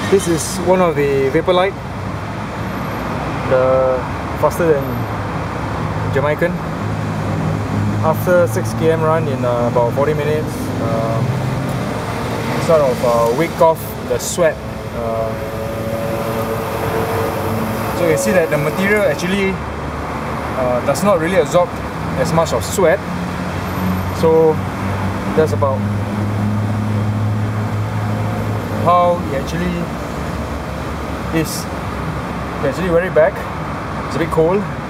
This is one of the Vaporlite, the faster than Jamaican. After 6 km run in about 40 minutes, sort of wick off the sweat. So you see that the material actually does not really absorb as much of sweat. So that's about how it actually is. You actually wear it back. It's a bit cold.